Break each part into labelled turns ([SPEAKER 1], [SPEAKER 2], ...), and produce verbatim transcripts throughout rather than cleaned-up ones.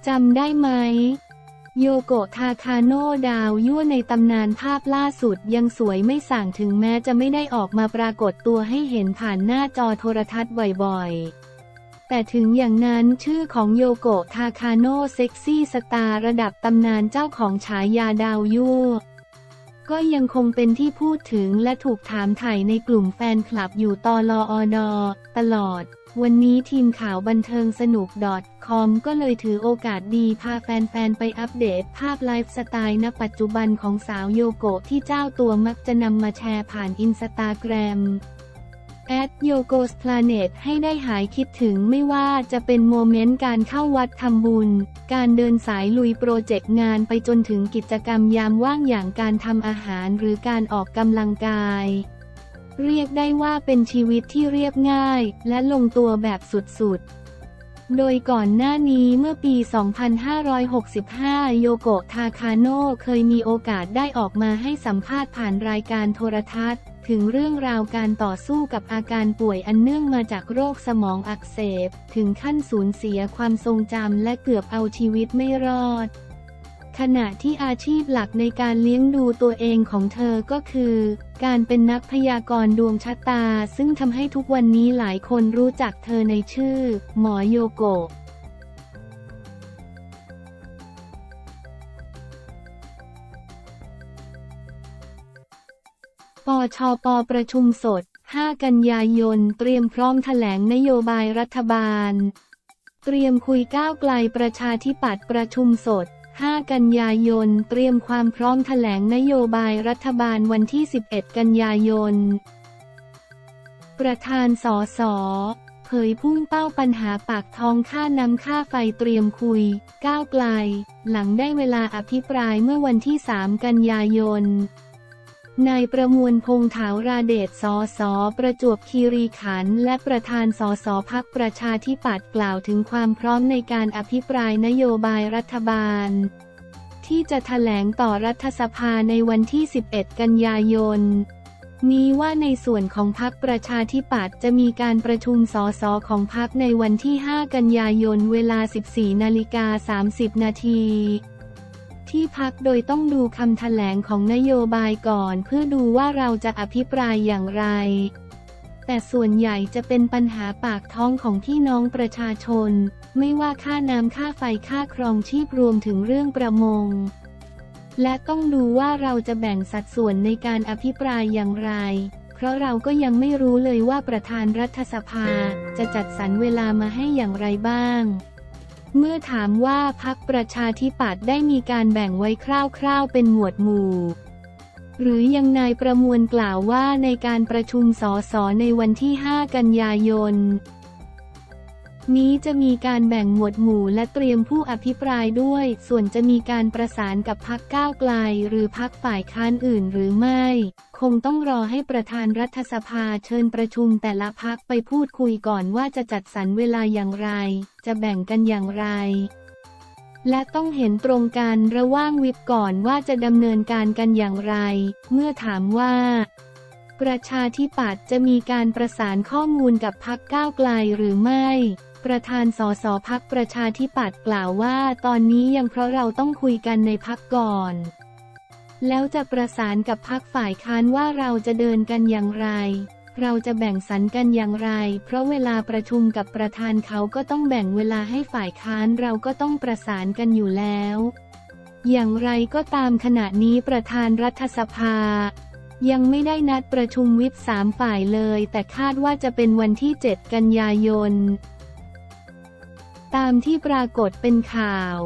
[SPEAKER 1] จำได้ไหมโยโกะทาคาโน่ดาวยั่วในตำนานภาพล่าสุดยังสวยไม่ส่างถึงแม้จะไม่ได้ออกมาปรากฏตัวให้เห็นผ่านหน้าจอโทรทัศน์บ่อยๆแต่ถึงอย่างนั้นชื่อของโยโกะทาคาโน่เซ็กซี่สตาร์ระดับตำนานเจ้าของฉายาดาวยั่วก็ยังคงเป็นที่พูดถึงและถูกถามไถ่ในกลุ่มแฟนคลับอยู่ตลอดตลอดวันนี้ทีมข่าวบันเทิงสนุก .com ก็เลยถือโอกาสดีพาแฟนๆไปอัปเดตภาพไลฟ์สไตล์ณปัจจุบันของสาวโยโกะที่เจ้าตัวมักจะนำมาแชร์ผ่านอินสตาแกรมแอดโยโกสพลาเน็ตให้ได้หายคิดถึงไม่ว่าจะเป็นโมเมนต์การเข้าวัดทำบุญการเดินสายลุยโปรเจกต์งานไปจนถึงกิจกรรมยามว่างอย่างการทำอาหารหรือการออกกำลังกายเรียกได้ว่าเป็นชีวิตที่เรียบง่ายและลงตัวแบบสุดๆโดยก่อนหน้านี้เมื่อปี สองพันห้าร้อยหกสิบห้า โยโกะทาคาโน่เคยมีโอกาสได้ออกมาให้สัมภาษณ์ผ่านรายการโทรทัศน์ถึงเรื่องราวการต่อสู้กับอาการป่วยอันเนื่องมาจากโรคสมองอักเสบถึงขั้นสูญเสียความทรงจำและเกือบเอาชีวิตไม่รอดขณะที่อาชีพหลักในการเลี้ยงดูตัวเองของเธอก็คือการเป็นนักพยากรณ์ดวงชะตาซึ่งทำให้ทุกวันนี้หลายคนรู้จักเธอในชื่อหมอโยโกะปชป.ประชุมสด ห้า กันยายนเตรียมพร้อมแถลงนโยบายรัฐบาลเตรียมคุยก้าวไกลประชาธิปัตย์ประชุมสดห้า กันยายนเตรียมความพร้อมแถลงนโยบายรัฐบาลวันที่ สิบเอ็ด กันยายนประธานสสเผยพุ่งเป้าปัญหาปากท้องค่าน้ำค่าไฟเตรียมคุยก้าวไกลหลังได้เวลาอภิปรายเมื่อวันที่ สาม กันยายนนายประมวลพงษ์ถาวราเดช สส ประจวบคีรีขันธ์และประธานสสพรรคประชาธิปัตย์กล่าวถึงความพร้อมในการอภิปรายนโยบายรัฐบาลที่จะแถลงต่อรัฐสภาในวันที่ สิบเอ็ด กันยายนนี้ว่าในส่วนของพรรคประชาธิปัตย์จะมีการประชุมสสของพรรคในวันที่ ห้า กันยายนเวลา สิบสี่ นาฬิกา สามสิบ นาทีที่พักโดยต้องดูคำแถลงของนโยบายก่อนเพื่อดูว่าเราจะอภิปรายอย่างไรแต่ส่วนใหญ่จะเป็นปัญหาปากท้องของพี่น้องประชาชนไม่ว่าค่าน้ำค่าไฟค่าครองชีพรวมถึงเรื่องประมงและต้องดูว่าเราจะแบ่งสัดส่วนในการอภิปรายอย่างไรเพราะเราก็ยังไม่รู้เลยว่าประธานรัฐสภาจะจัดสรรเวลามาให้อย่างไรบ้างเมื่อถามว่าพรรคประชาธิปัตย์ได้มีการแบ่งไว้คร่าวๆเป็นหมวดหมู่หรือยังนายประมวลกล่าวว่าในการประชุมสสในวันที่ ห้า กันยายนนี้จะมีการแบ่งหมวดหมู่และเตรียมผู้อภิปรายด้วยส่วนจะมีการประสานกับพรรคก้าวไกลหรือพรรคฝ่ายค้านอื่นหรือไม่คงต้องรอให้ประธานรัฐสภาเชิญประชุมแต่ละพรรคไปพูดคุยก่อนว่าจะจัดสรรเวลาอย่างไรจะแบ่งกันอย่างไรและต้องเห็นตรงกันระหว่างวิปก่อนว่าจะดำเนินการกันอย่างไรเมื่อถามว่าประชาธิปัตย์จะมีการประสานข้อมูลกับพรรคก้าวไกลหรือไม่ประธานสสพรรคประชาธิปัตย์กล่าวว่าตอนนี้ยังเพราะเราต้องคุยกันในพรรคก่อนแล้วจะประสานกับพรรคฝ่ายค้านว่าเราจะเดินกันอย่างไรเราจะแบ่งสรรกันอย่างไรเพราะเวลาประชุมกับประธานเขาก็ต้องแบ่งเวลาให้ฝ่ายค้านเราก็ต้องประสานกันอยู่แล้วอย่างไรก็ตามขณะนี้ประธานรัฐสภายังไม่ได้นัดประชุมวิปสามฝ่ายเลยแต่คาดว่าจะเป็นวันที่ เจ็ด กันยายนตามที่ปรากฏเป็นข่าว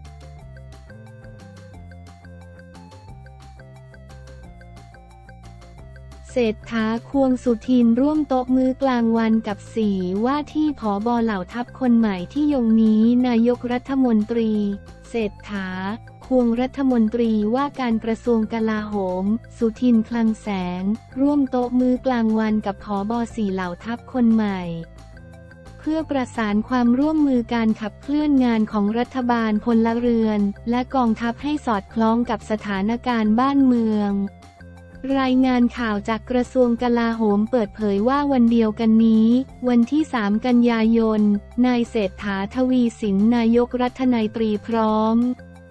[SPEAKER 1] เศรษฐา ควงสุทินร่วมโต๊ะมื้อกลางวันกับสี่ว่าที่ผบ.เหล่าทัพคนใหม่ที่ยงนี้นายกรัฐมนตรีเศรษฐา ควงรัฐมนตรีว่าการกระทรวงกลาโหมสุทินคลังแสงร่วมโต๊ะมื้อกลางวันกับผบ.สี่เหล่าทัพคนใหม่เพื่อประสานความร่วมมือการขับเคลื่อนงานของรัฐบาลพลเรือนและกองทัพให้สอดคล้องกับสถานการณ์บ้านเมืองรายงานข่าวจากกระทรวงกลาโหมเปิดเผยว่าวันเดียวกันนี้วันที่สามกันยายนนายเศรษฐาทวีสินนายกรัฐมนตรีพร้อม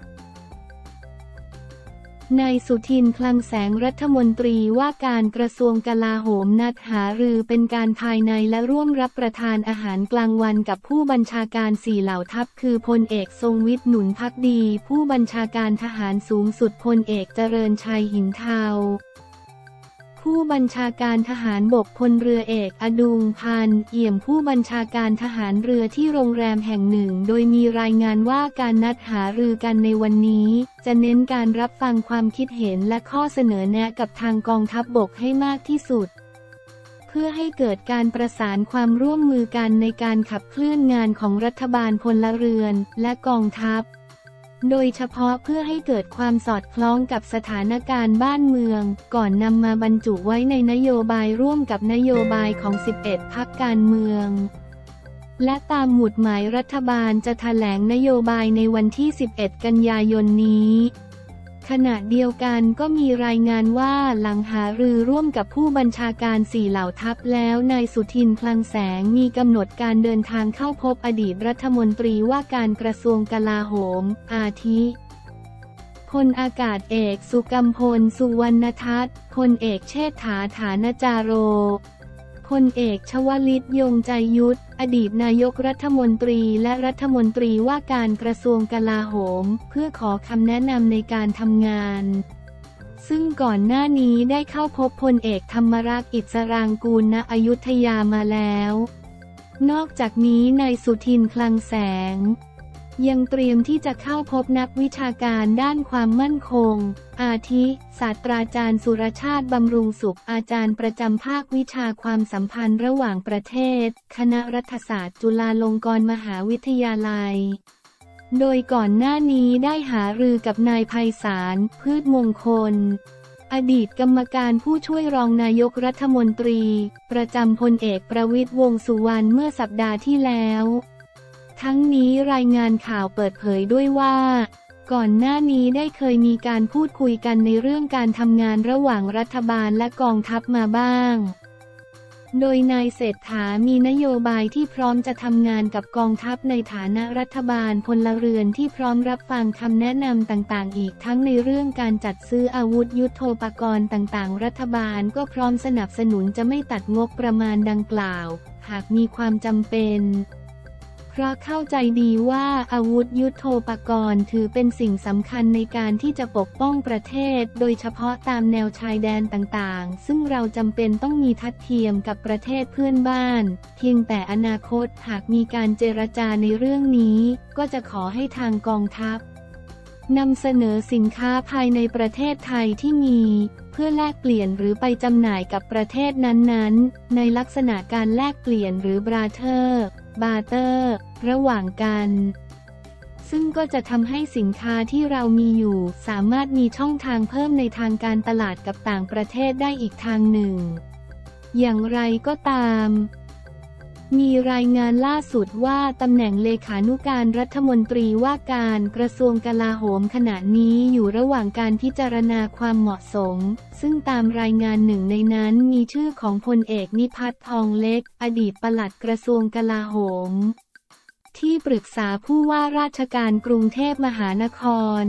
[SPEAKER 1] นายสุทินคลังแสงรัฐมนตรีว่าการกระทรวงกลาโหมนัดหารือเป็นการภายในและร่วมรับประทานอาหารกลางวันกับผู้บัญชาการสี่เหล่าทัพคือพลเอกทรงวิทย์หนุนภักดีผู้บัญชาการทหารสูงสุดพลเอกเจริญชัยหินเทาผู้บัญชาการทหารบกพลเรือเอกอดุงพันธ์เอี่ยมผู้บัญชาการทหารเรือที่โรงแรมแห่งหนึ่งโดยมีรายงานว่าการนัดหารือกันในวันนี้จะเน้นการรับฟังความคิดเห็นและข้อเสนอแนะกับทางกองทัพบกให้มากที่สุดเพื่อให้เกิดการประสานความร่วมมือกันในการขับเคลื่อนงานของรัฐบาลพลเรือนและกองทัพโดยเฉพาะเพื่อให้เกิดความสอดคล้องกับสถานการณ์บ้านเมืองก่อนนำมาบรรจุไว้ในนโยบายร่วมกับนโยบายของสิบเอ็ดพรรคการเมืองและตามหมุดหมายรัฐบาลจะแถลงนโยบายในวันที่สิบเอ็ดกันยายนนี้ขณะเดียวกันก็มีรายงานว่าหลังหารือร่วมกับผู้บัญชาการสี่เหล่าทัพแล้วนายสุทินคลังแสงมีกำหนดการเดินทางเข้าพบอดีตรัฐมนตรีว่าการกระทรวงกลาโหมอาทิพลอากาศเอกสุกัมพลสุวรรณทัศน์พลเอกเชษฐาฐานจาโรพลเอกชวลิตยงใจยุทธอดีตนายกรัฐมนตรีและรัฐมนตรีว่าการกระทรวงกลาโหมเพื่อขอคำแนะนำในการทำงานซึ่งก่อนหน้านี้ได้เข้าพบพลเอกธรรมรักษ์อิสรางกูลณอยุธยามาแล้วนอกจากนี้นายสุทินคลังแสงยังเตรียมที่จะเข้าพบนักวิชาการด้านความมั่นคงอาทิศาสตราจารย์สุรชาติบำรุงสุขอาจารย์ประจำภาควิชาความสัมพันธ์ระหว่างประเทศคณะรัฐศาสตร์จุฬาลงกรณ์มหาวิทยาลัยโดยก่อนหน้านี้ได้หารือกับนายไพศาลพืชมงคลอดีตกรรมการผู้ช่วยรองนายกรัฐมนตรีประจำพลเอกประวิตรวงษ์สุวรรณเมื่อสัปดาห์ที่แล้วทั้งนี้รายงานข่าวเปิดเผยด้วยว่าก่อนหน้านี้ได้เคยมีการพูดคุยกันในเรื่องการทำงานระหว่างรัฐบาลและกองทัพมาบ้างโดยนายเศรษฐามีนโยบายที่พร้อมจะทำงานกับกองทัพในฐานะรัฐบาลพลเรือนที่พร้อมรับฟังคำแนะนำต่างๆอีกทั้งในเรื่องการจัดซื้ออาวุธยุทโธปกรณ์ต่างๆรัฐบาลก็พร้อมสนับสนุนจะไม่ตัดงบประมาณดังกล่าวหากมีความจำเป็นเพราะเข้าใจดีว่าอาวุธยุทโธปกรณ์ถือเป็นสิ่งสำคัญในการที่จะปกป้องประเทศโดยเฉพาะตามแนวชายแดนต่างๆซึ่งเราจำเป็นต้องมีทัดเทียมกับประเทศเพื่อนบ้านเพียงแต่อนาคตหากมีการเจรจาในเรื่องนี้ก็จะขอให้ทางกองทัพนำเสนอสินค้าภายในประเทศไทยที่มีเพื่อแลกเปลี่ยนหรือไปจำหน่ายกับประเทศนั้นๆในลักษณะการแลกเปลี่ยนหรือบราเทอร์บาร์เตอร์ระหว่างกันซึ่งก็จะทำให้สินค้าที่เรามีอยู่สามารถมีช่องทางเพิ่มในทางการตลาดกับต่างประเทศได้อีกทางหนึ่งอย่างไรก็ตามมีรายงานล่าสุดว่าตำแหน่งเลขานุการรัฐมนตรีว่าการกระทรวงกลาโหมขณะนี้อยู่ระหว่างการพิจารณาความเหมาะสมซึ่งตามรายงานหนึ่งในนั้นมีชื่อของพลเอกนิพัฒน์ทองเล็กอดีตปลัดกระทรวงกลาโหมที่ปรึกษาผู้ว่าราชการกรุงเทพมหานคร